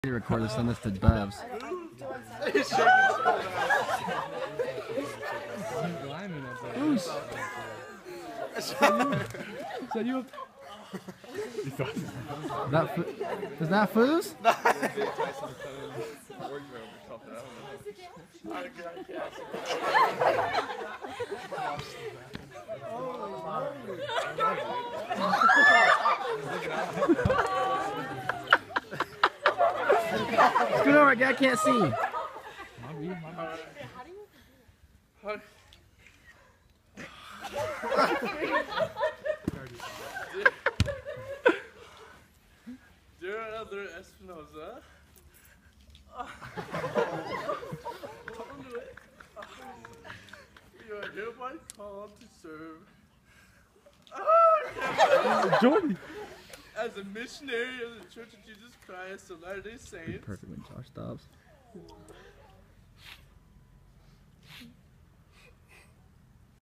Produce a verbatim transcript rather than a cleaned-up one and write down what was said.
Recorder, send this to Bevs. Foos. Is that you? That is that Foos? Scoot over, guy can't see. Dear Elder Espinosa, you are hereby called to serve Jordan. as a missionary of the Church of Jesus Christ of Latter-day Saints. Perfect when Josh stops.